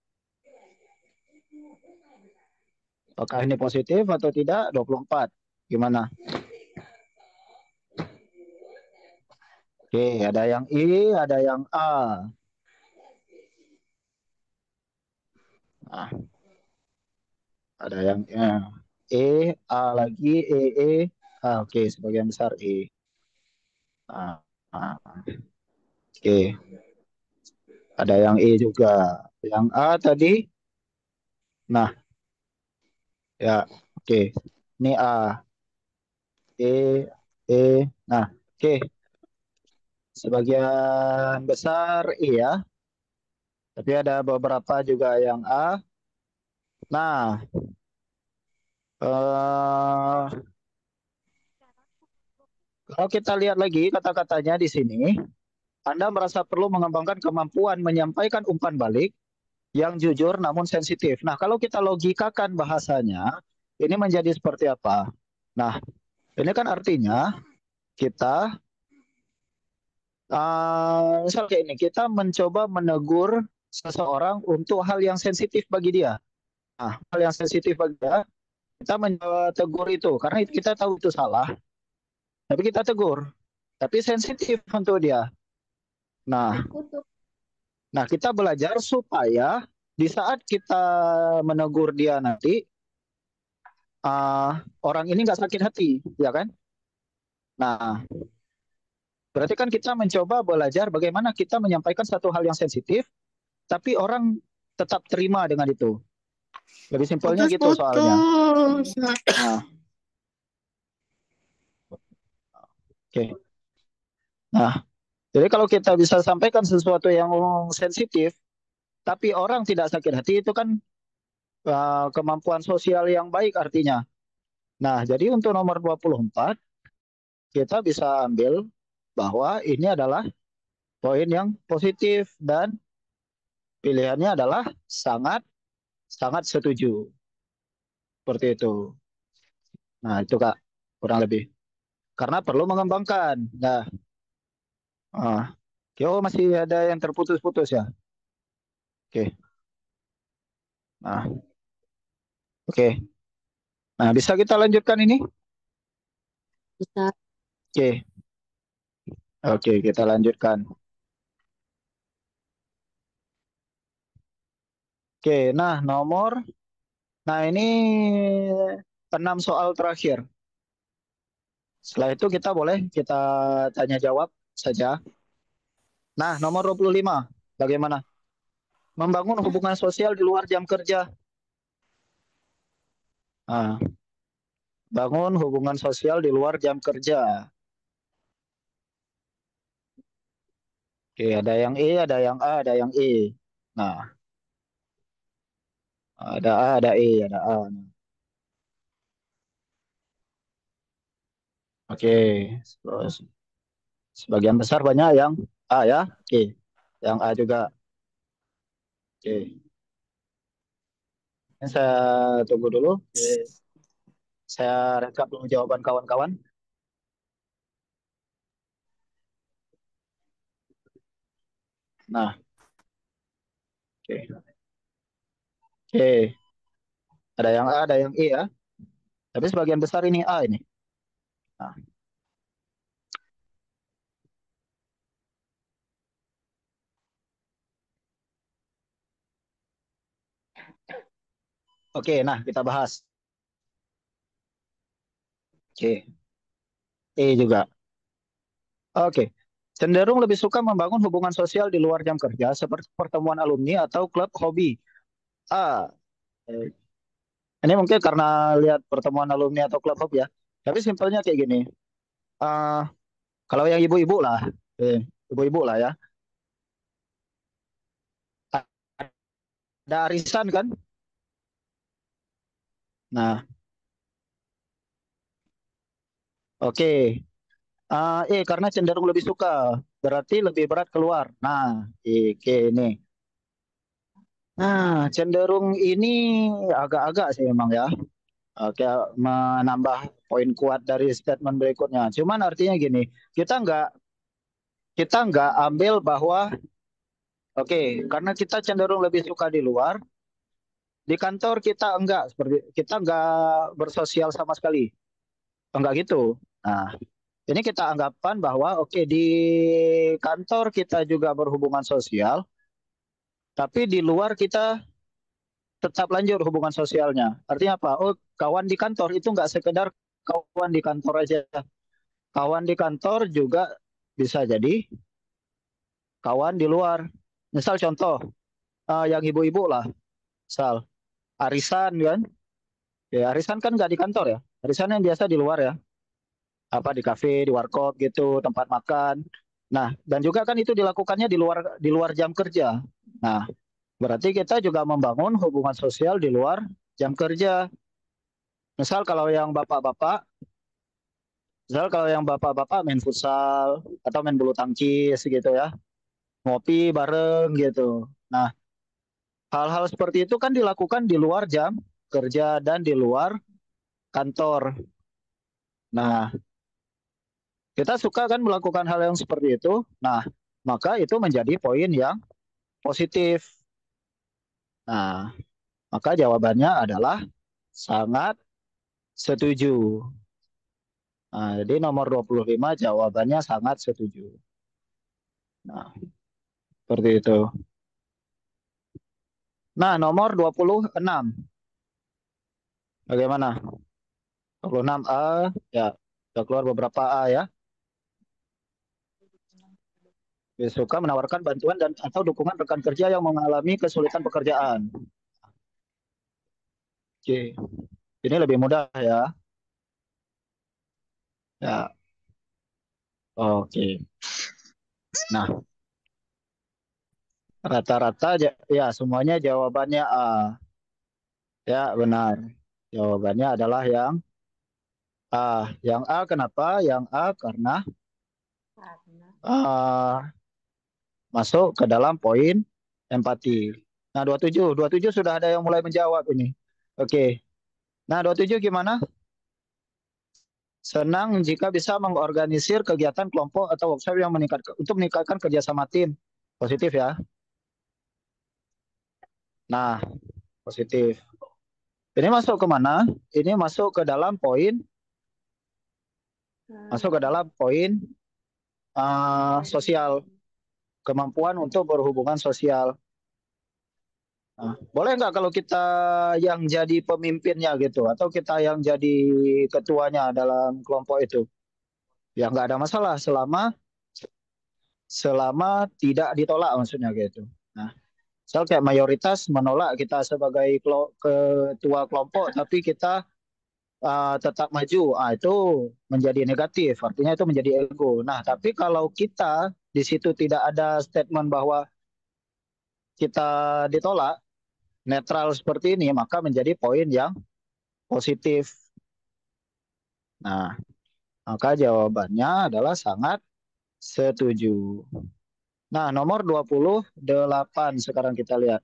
Apakah ini positif atau tidak? dua puluh empat. Gimana? Oke, ada yang I, ada yang A. Nah, ada yang E, A lagi, E, E. Ah, oke, sebagian besar E. Ah, ah. Oke, ada yang E juga. Yang A tadi. Nah, ya, oke. Ini A. E, E. Nah, oke. Sebagian besar E ya. Tapi ada beberapa juga yang A. Nah, eh, kalau kita lihat lagi kata-katanya di sini, Anda merasa perlu mengembangkan kemampuan menyampaikan umpan balik yang jujur namun sensitif. Nah, kalau kita logikakan bahasanya, ini menjadi seperti apa? Nah, ini kan artinya kita, uh, misal kayak ini, kita mencoba menegur seseorang untuk hal yang sensitif bagi dia. Nah, hal yang sensitif bagi dia, kita mencoba tegur itu, karena kita tahu itu salah, tapi kita tegur. Tapi sensitif untuk dia. Nah, nah kita belajar supaya di saat kita menegur dia nanti, uh, orang ini nggak sakit hati, ya kan? Nah, berarti kan kita mencoba belajar bagaimana kita menyampaikan satu hal yang sensitif, tapi orang tetap terima dengan itu. Jadi simpelnya gitu soalnya. Nah, oke. Nah, jadi kalau kita bisa sampaikan sesuatu yang sensitif, tapi orang tidak sakit hati, itu kan uh, kemampuan sosial yang baik artinya. Nah, jadi untuk nomor dua puluh empat, kita bisa ambil bahwa ini adalah poin yang positif dan pilihannya adalah sangat sangat setuju. Seperti itu. Nah, itu Kak, kurang lebih. Karena perlu mengembangkan. Nah, ah, oh, masih ada yang terputus-putus ya. Oke. Nah, oke. Nah, bisa kita lanjutkan ini? Bisa. Oke. Oke, kita lanjutkan. Oke, nah nomor, nah ini enam soal terakhir. Setelah itu kita boleh kita tanya jawab saja. Nah, nomor dua puluh lima, bagaimana? Membangun hubungan sosial di luar jam kerja. Nah, bangun hubungan sosial di luar jam kerja. Oke, ada yang E, ada yang A, ada yang E. Nah, ada A, ada E, ada A. Nah. Oke, terus sebagian besar banyak yang A ya. Oke, yang A juga. Oke, ini saya tunggu dulu. Oke. Saya rekap dulu jawaban kawan-kawan. Nah, oke. Oke. Ada yang A, ada yang E ya. Tapi sebagian besar ini A ini. Nah, oke, nah kita bahas. Oke, E juga. Oke, cenderung lebih suka membangun hubungan sosial di luar jam kerja seperti pertemuan alumni atau klub hobi. A. eh, Ini mungkin karena lihat pertemuan alumni atau klub hobi ya. Tapi simpelnya kayak gini. Ah, kalau yang ibu-ibu lah, eh, ibu-ibu lah ya. Ada arisan kan? Nah, oke. Ah, eh karena cenderung lebih suka, berarti lebih berat keluar. Nah, oke ini. Nah, cenderung ini agak-agak sih memang ya. Oke, menambah poin kuat dari statement berikutnya. Cuman artinya gini, kita nggak kita nggak ambil bahwa oke, karena kita cenderung lebih suka di luar, di kantor kita enggak seperti kita enggak bersosial sama sekali, enggak gitu. Nah, ini kita anggapan bahwa oke di kantor kita juga berhubungan sosial, tapi di luar kita tetap lanjut hubungan sosialnya. Artinya apa? Oh, kawan di kantor itu enggak sekedar kawan di kantor aja. Kawan di kantor juga bisa jadi kawan di luar. Misal contoh, eh, yang ibu-ibu lah, misal arisan kan. Ya, arisan kan nggak di kantor ya. Arisan yang biasa di luar ya. Apa di kafe, di warkop gitu, tempat makan. Nah, dan juga kan itu dilakukannya di luar di luar jam kerja. Nah, berarti kita juga membangun hubungan sosial di luar jam kerja. Misal kalau yang bapak-bapak, misal kalau yang bapak-bapak main futsal atau main bulu tangkis gitu ya, ngopi bareng gitu. Nah, hal-hal seperti itu kan dilakukan di luar jam kerja dan di luar kantor. Nah, kita suka kan melakukan hal yang seperti itu. Nah, maka itu menjadi poin yang positif. Nah, maka jawabannya adalah sangat setuju. Nah, jadi nomor dua puluh lima jawabannya sangat setuju. Nah, seperti itu. Nah, nomor dua puluh enam. Bagaimana? dua puluh enam A, ya, sudah keluar beberapa A ya. Suka menawarkan bantuan dan atau dukungan rekan kerja yang mengalami kesulitan pekerjaan. Oke, ini lebih mudah ya. Ya, oke. Nah, rata-rata ja- ya semuanya jawabannya A. Ya, benar. Jawabannya adalah yang A. Yang A kenapa? Yang A karena ah, masuk ke dalam poin empati. Nah, dua puluh tujuh, dua puluh tujuh sudah ada yang mulai menjawab ini. Oke. Nah, dua puluh tujuh gimana? Senang jika bisa mengorganisir kegiatan kelompok atau workshop yang meningkatkan untuk meningkatkan kerjasama tim. Positif ya. Nah, positif. Ini masuk ke mana? Ini masuk ke dalam poin masuk ke dalam poin uh, sosial, kemampuan untuk berhubungan sosial. Nah, boleh nggak kalau kita yang jadi pemimpinnya gitu, atau kita yang jadi ketuanya dalam kelompok itu? Ya nggak ada masalah selama selama tidak ditolak maksudnya gitu. Nah, misal kayak mayoritas menolak kita sebagai kelo- ketua kelompok, tapi kita uh, tetap maju, ah, itu menjadi negatif, artinya itu menjadi ego. Nah, tapi kalau kita di situ tidak ada statement bahwa kita ditolak, netral seperti ini, maka menjadi poin yang positif. Nah, maka jawabannya adalah sangat setuju. Nah, nomor dua puluh delapan sekarang kita lihat.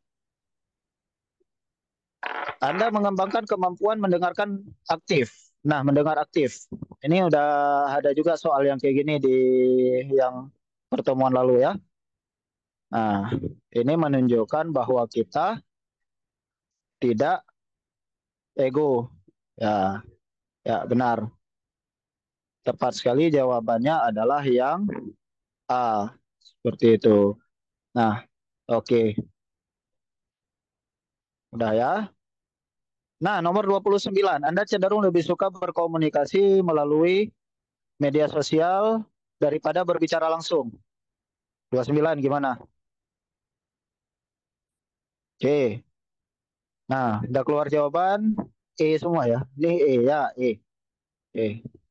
Anda mengembangkan kemampuan mendengarkan aktif. Nah, mendengar aktif. Ini udah ada juga soal yang kayak gini di yang pertemuan lalu ya. Nah, ini menunjukkan bahwa kita tidak ego. Ya, ya benar. Tepat sekali jawabannya adalah yang A. Seperti itu. Nah, oke. Udah ya. Nah, nomor dua puluh sembilan. Anda cenderung lebih suka berkomunikasi melalui media sosial daripada berbicara langsung. dua puluh sembilan gimana? Oke. Nah, udah keluar jawaban E semua ya. Ini E ya, E. Oke.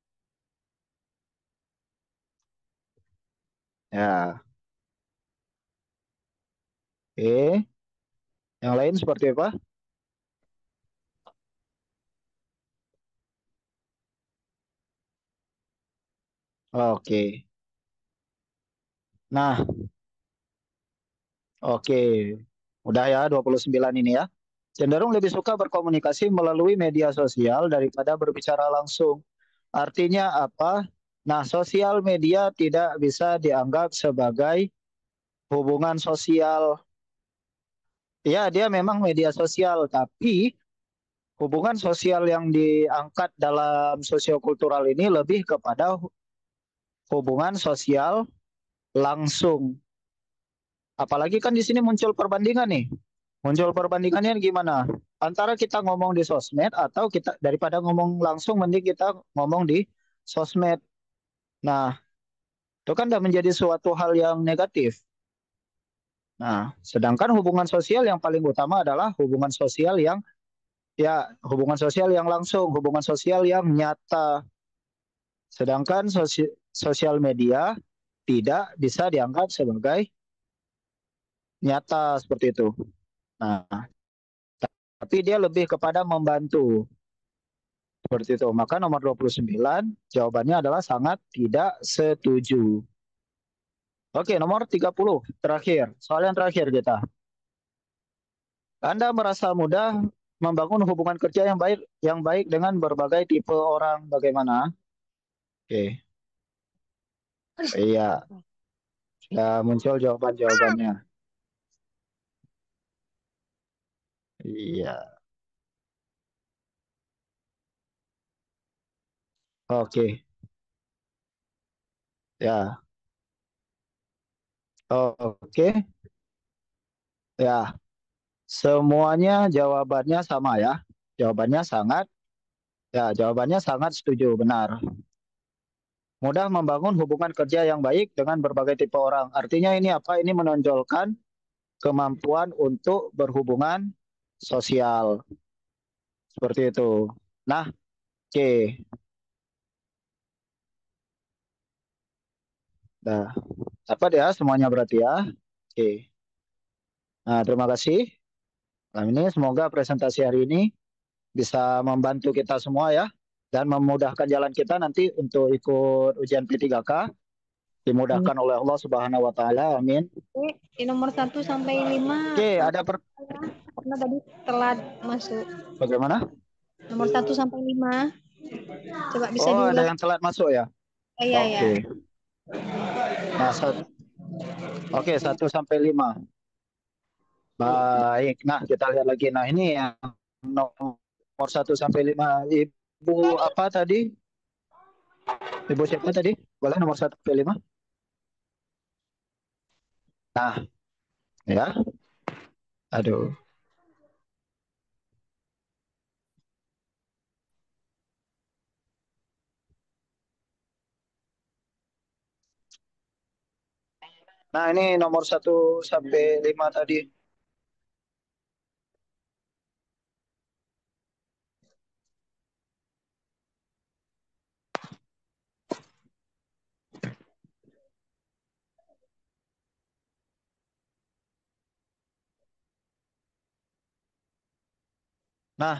Ya. Oke. Yang lain seperti apa? Oke. Nah, oke. Udah ya dua puluh sembilan ini ya. Cenderung lebih suka berkomunikasi melalui media sosial daripada berbicara langsung. Artinya apa? Nah, sosial media tidak bisa dianggap sebagai hubungan sosial. Ya, dia memang media sosial, tapi hubungan sosial yang diangkat dalam sosiokultural ini lebih kepada hubungan sosial langsung. Apalagi kan di sini muncul perbandingan nih. Muncul perbandingannya gimana? Antara kita ngomong di sosmed atau kita daripada ngomong langsung mending kita ngomong di sosmed. Nah, itu kan udah menjadi suatu hal yang negatif. Nah, sedangkan hubungan sosial yang paling utama adalah hubungan sosial yang ya, hubungan sosial yang langsung, hubungan sosial yang nyata. Sedangkan sosi sosial media tidak bisa dianggap sebagai nyata seperti itu. Nah, tapi dia lebih kepada membantu. Seperti itu. Maka nomor dua puluh sembilan jawabannya adalah sangat tidak setuju. Oke, nomor tiga puluh terakhir. Soal yang terakhir kita. Anda merasa mudah membangun hubungan kerja yang baik yang baik dengan berbagai tipe orang bagaimana? Oke. Iya, sudah muncul jawaban-jawabannya. Iya. Oke. Ya. Oke. Ya. Semuanya jawabannya sama ya. Jawabannya sangat ya, jawabannya sangat setuju, benar. Mudah membangun hubungan kerja yang baik dengan berbagai tipe orang. Artinya ini apa? Ini menonjolkan kemampuan untuk berhubungan sosial. Seperti itu. Nah, oke. Nah, dapat ya semuanya berarti ya. Oke. Nah, terima kasih. Nah, ini semoga presentasi hari ini bisa membantu kita semua ya. Dan memudahkan jalan kita nanti untuk ikut ujian P tiga K. Dimudahkan oleh Allah Subhanahu wa taala. Amin. Di nomor satu sampai lima. Oke, ada per Karena tadi telat masuk. bagaimana? Nomor satu sampai lima. Coba bisa Oh, ada diulang. yang telat masuk ya? Oh, iya, Oke. ya. Nah, sat- oke, satu sampai lima. Baik. Nah, kita lihat lagi. Nah, ini yang nomor satu sampai lima. Ibu apa tadi? Ibu siapa tadi? Boleh nomor satu sampai lima? Nah, ya. Aduh. Nah, ini nomor satu sampai lima tadi. Nah,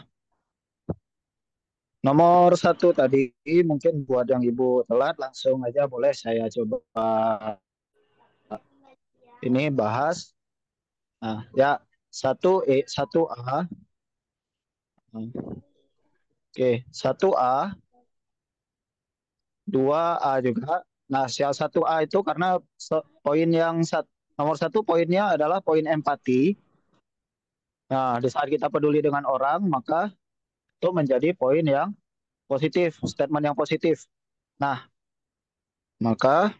nomor satu tadi mungkin buat yang ibu telat langsung aja boleh saya coba ini bahas. Nah, ya satu E satu A. Oke, satu A, dua A juga. Nah, yang satu A itu karena poin yang sat- Nomor satu poinnya adalah poin empati. Nah, di saat kita peduli dengan orang, maka itu menjadi poin yang positif, statement yang positif. Nah, maka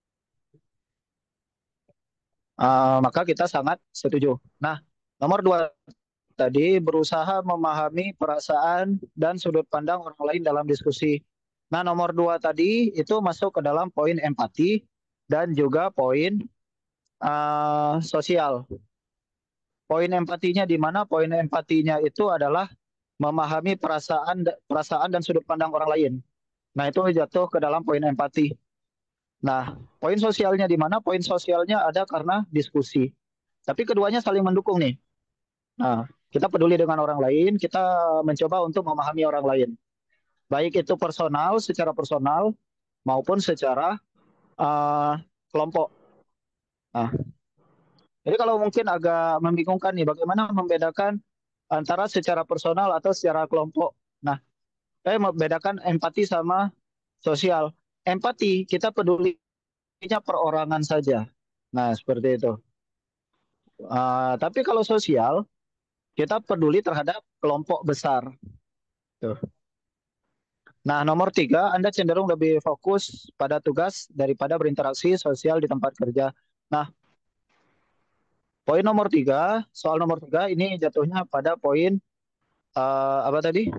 uh, maka kita sangat setuju. Nah, nomor dua tadi berusaha memahami perasaan dan sudut pandang orang lain dalam diskusi. Nah, nomor dua tadi itu masuk ke dalam poin empati dan juga poin uh, sosial. Poin empatinya di mana? Poin empatinya itu adalah memahami perasaan perasaan dan sudut pandang orang lain. Nah, itu jatuh ke dalam poin empati. Nah, poin sosialnya di mana? Poin sosialnya ada karena diskusi. Tapi keduanya saling mendukung nih. Nah, kita peduli dengan orang lain, kita mencoba untuk memahami orang lain. Baik itu personal, secara personal, maupun secara uh, kelompok. Nah, jadi kalau mungkin agak membingungkan nih, bagaimana membedakan antara secara personal atau secara kelompok. Nah, saya membedakan empati sama sosial. Empati, kita pedulinya perorangan saja. Nah, seperti itu. Uh, tapi kalau sosial, kita peduli terhadap kelompok besar. Tuh. Nah, nomor tiga, Anda cenderung lebih fokus pada tugas daripada berinteraksi sosial di tempat kerja. Nah, poin nomor tiga, soal nomor tiga ini jatuhnya pada poin uh, apa tadi?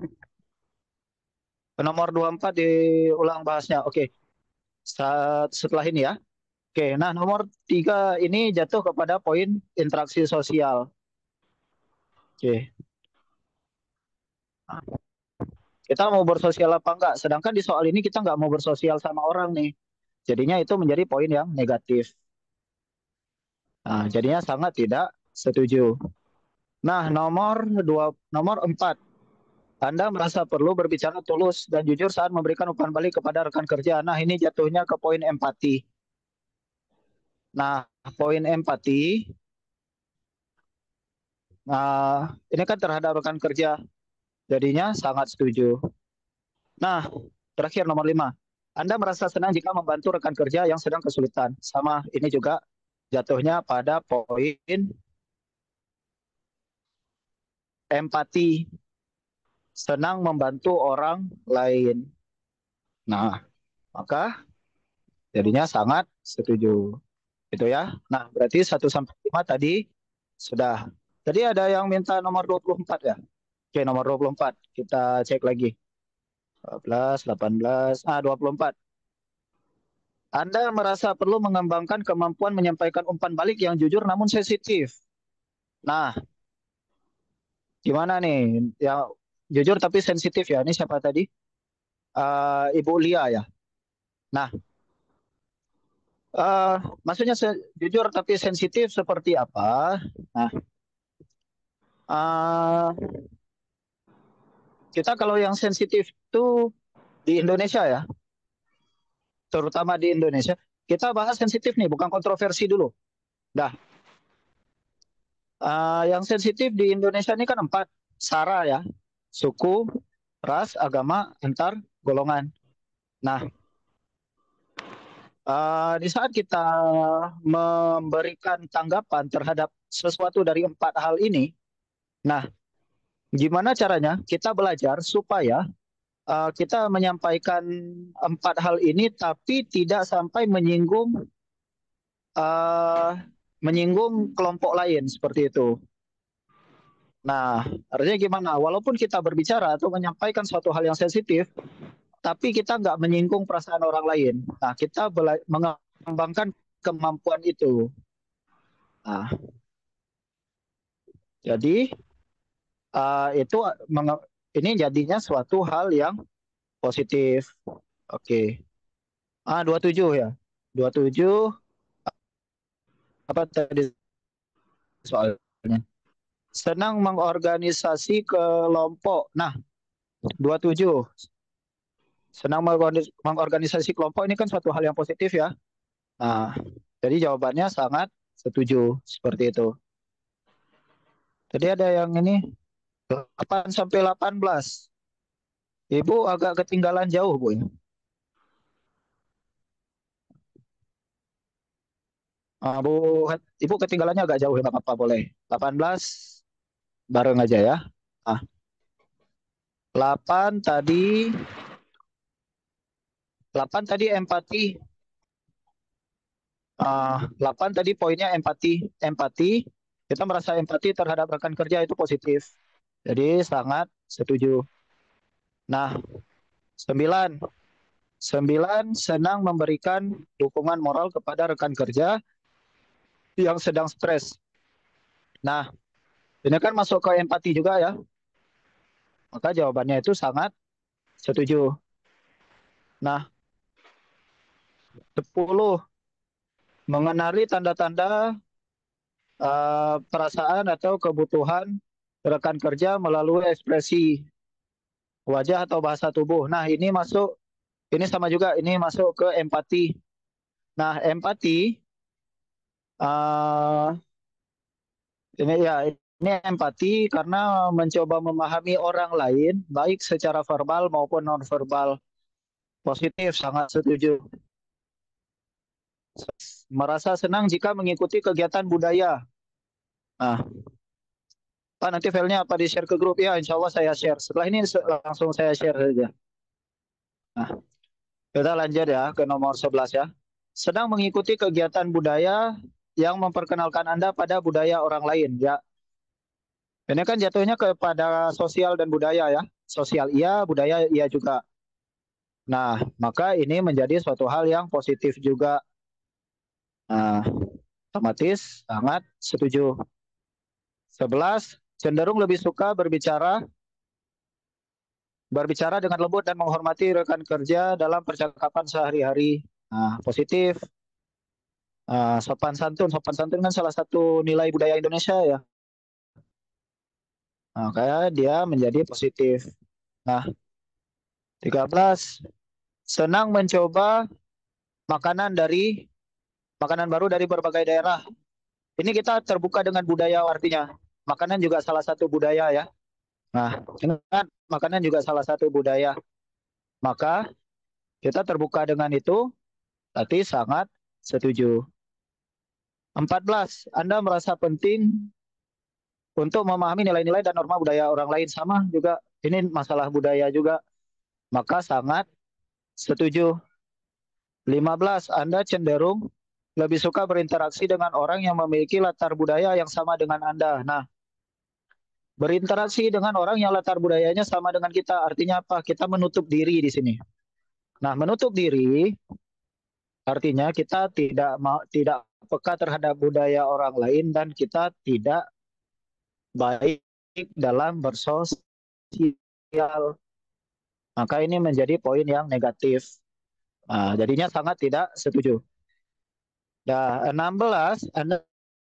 Nomor dua puluh empat diulang bahasnya. Oke, Saat, setelah ini ya. Oke, nah nomor tiga ini jatuh kepada poin interaksi sosial. Oke. Nah, kita mau bersosial apa enggak? Sedangkan di soal ini kita nggak mau bersosial sama orang nih. Jadinya itu menjadi poin yang negatif. Nah, jadinya sangat tidak setuju. Nah, nomor dua, nomor empat. Anda merasa perlu berbicara tulus dan jujur saat memberikan umpan balik kepada rekan kerja. Nah, ini jatuhnya ke poin empati. Nah, poin empati. Nah, ini kan terhadap rekan kerja. Jadinya sangat setuju. Nah, terakhir nomor lima. Anda merasa senang jika membantu rekan kerja yang sedang kesulitan. Sama, ini juga jatuhnya pada poin empati. Senang membantu orang lain. Nah, maka jadinya sangat setuju. Itu ya. Nah, berarti satu sampai lima tadi sudah. Tadi ada yang minta nomor dua puluh empat ya? Oke, nomor dua puluh empat. Kita cek lagi. dua belas, delapan belas, ah dua puluh empat. Anda merasa perlu mengembangkan kemampuan menyampaikan umpan balik yang jujur namun sensitif. Nah, gimana nih? Yang jujur tapi sensitif ya. Ini siapa tadi? Uh, Ibu Lia ya. Nah, uh, maksudnya jujur tapi sensitif seperti apa? Nah, uh, kita kalau yang sensitif itu di Indonesia ya, terutama di Indonesia, kita bahas sensitif nih, bukan kontroversi dulu. Dah. Uh, yang sensitif di Indonesia ini kan empat. Sara ya, suku, ras, agama, antar golongan. Nah, uh, di saat kita memberikan tanggapan terhadap sesuatu dari empat hal ini, nah, gimana caranya kita belajar supaya uh, kita menyampaikan empat hal ini tapi tidak sampai menyinggung uh, menyinggung kelompok lain seperti itu. Nah, artinya gimana? Walaupun kita berbicara atau menyampaikan suatu hal yang sensitif, tapi kita nggak menyinggung perasaan orang lain. Nah, kita mengembangkan kemampuan itu. Nah, jadi uh, itu ini jadinya suatu hal yang positif. Oke. Ah, dua puluh tujuh ya. dua puluh tujuh apa tadi soalnya? Senang mengorganisasi kelompok. Nah, dua puluh tujuh. Senang mengorganisasi kelompok ini kan suatu hal yang positif ya. Nah, jadi jawabannya sangat setuju seperti itu. Tadi ada yang ini delapan sampai delapan belas. Ibu agak ketinggalan jauh, Bu. Ah, Bu, Ibu ketinggalannya agak jauh, nggak apa-apa, boleh. delapan belas bareng aja ya. Ah, delapan tadi, delapan tadi empati. Ah, delapan tadi poinnya empati. Empati, kita merasa empati terhadap rekan kerja itu positif. Jadi sangat setuju. Nah, sembilan. Sembilan, senang memberikan dukungan moral kepada rekan kerja yang sedang stres. Nah, ini kan masuk ke empati juga ya. Maka jawabannya itu sangat setuju. Nah, sepuluh, mengenali tanda-tanda uh, perasaan atau kebutuhan rekan kerja melalui ekspresi wajah atau bahasa tubuh. Nah, ini masuk, ini sama juga, ini masuk ke empati. Nah, empati, uh, ini ya, ini empati karena mencoba memahami orang lain, baik secara verbal maupun non-verbal. Positif, sangat setuju. Merasa senang jika mengikuti kegiatan budaya. Nah, Pak, nanti filenya apa di-share ke grup? Ya, insya Allah saya share. Setelah ini langsung saya share saja. Nah, kita lanjut ya ke nomor sebelas ya. Sedang mengikuti kegiatan budaya yang memperkenalkan Anda pada budaya orang lain. Ya, ini kan jatuhnya kepada sosial dan budaya ya. Sosial iya, budaya iya juga. Nah, maka ini menjadi suatu hal yang positif juga. Nah, otomatis sangat setuju. Sebelas, cenderung lebih suka berbicara berbicara dengan lembut dan menghormati rekan kerja dalam percakapan sehari-hari. Nah, positif. Uh, sopan santun, sopan santun kan salah satu nilai budaya Indonesia ya. Nah, kayak dia menjadi positif. Nah, tiga belas, senang mencoba makanan dari makanan baru dari berbagai daerah. Ini kita terbuka dengan budaya artinya. Makanan juga salah satu budaya ya. Nah, ingat makanan juga salah satu budaya. Maka kita terbuka dengan itu, berarti sangat setuju. empat belas, Anda merasa penting untuk memahami nilai-nilai dan norma budaya orang lain. Sama juga, ini masalah budaya juga. Maka sangat setuju. lima belas, Anda cenderung lebih suka berinteraksi dengan orang yang memiliki latar budaya yang sama dengan Anda. Nah, berinteraksi dengan orang yang latar budayanya sama dengan kita, artinya apa? Kita menutup diri di sini. Nah, menutup diri artinya kita tidak mau tidak peka terhadap budaya orang lain dan kita tidak baik dalam bersosial. Maka ini menjadi poin yang negatif. Nah, jadinya sangat tidak setuju. Nah, enam belas, Anda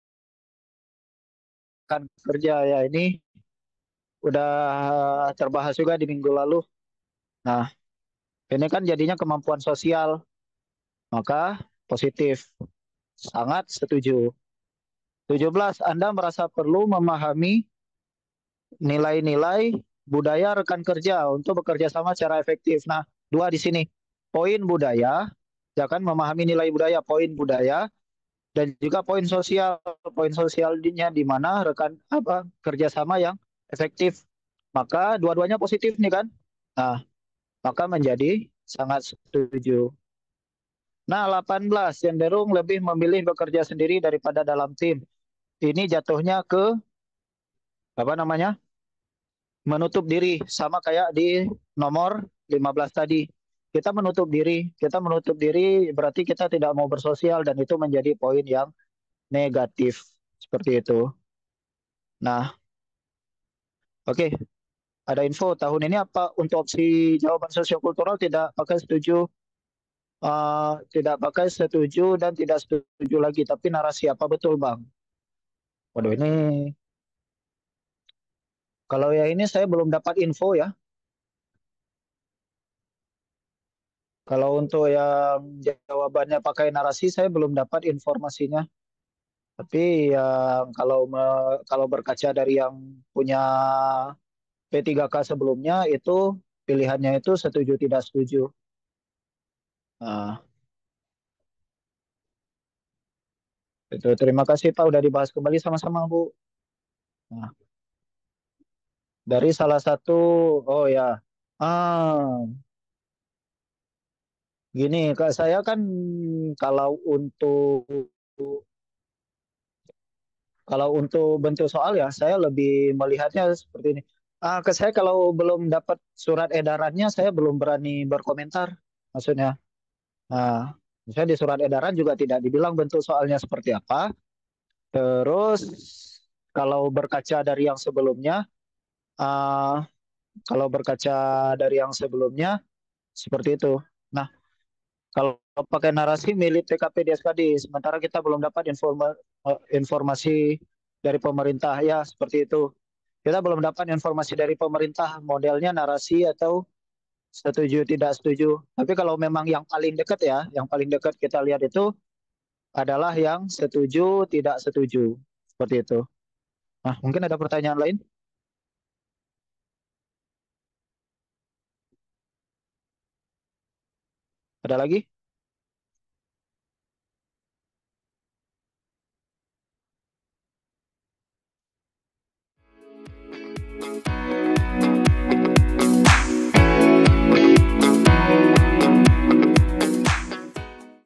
akan kerja ya, ini udah terbahas juga di minggu lalu. Nah, ini kan jadinya kemampuan sosial. Maka positif. Sangat setuju. tujuh belas, Anda merasa perlu memahami nilai-nilai budaya rekan kerja untuk bekerja sama secara efektif. Nah, dua di sini. Poin budaya, ya kan, memahami nilai budaya, poin budaya, dan juga poin sosial. Poin sosialnya di mana rekan apa kerjasama yang efektif. Maka dua-duanya positif nih kan. Nah, maka menjadi sangat setuju. Nah, delapan belas, cenderung lebih memilih bekerja sendiri daripada dalam tim. Ini jatuhnya ke apa namanya? Menutup diri, sama kayak di nomor lima belas tadi. Kita menutup diri, kita menutup diri berarti kita tidak mau bersosial dan itu menjadi poin yang negatif seperti itu. Nah, oke. Okay. Ada info tahun ini apa untuk opsi jawaban sosiokultural tidak pakai setuju, uh, tidak pakai setuju dan tidak setuju lagi, tapi narasi apa betul Bang? Waduh, ini kalau ya ini saya belum dapat info ya. Kalau untuk yang jawabannya pakai narasi saya belum dapat informasinya. Tapi yang kalau me, kalau berkaca dari yang punya P tiga K sebelumnya itu pilihannya itu setuju tidak setuju. Nah, Itu terima kasih Pak udah dibahas kembali sama-sama Bu. Nah, dari salah satu, oh ya, ah, gini Kak, saya kan kalau untuk kalau untuk bentuk soal ya, saya lebih melihatnya seperti ini. Ah, ke saya kalau belum dapat surat edarannya, saya belum berani berkomentar. Maksudnya, nah, misalnya di surat edaran juga tidak dibilang bentuk soalnya seperti apa. Terus kalau berkaca dari yang sebelumnya, ah, kalau berkaca dari yang sebelumnya seperti itu. Nah, kalau pakai narasi milik T K P D S K D, sementara kita belum dapat informa, eh, informasi dari pemerintah ya seperti itu. Kita belum dapat informasi dari pemerintah modelnya narasi atau setuju tidak setuju. Tapi kalau memang yang paling dekat ya, yang paling dekat kita lihat itu adalah yang setuju tidak setuju. Seperti itu. Nah, mungkin ada pertanyaan lain? Ada lagi?